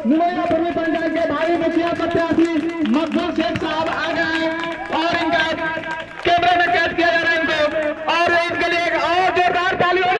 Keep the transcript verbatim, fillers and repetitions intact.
निमुइया पंचायत के भावी मुखिया प्रत्याशी मकबूल शेख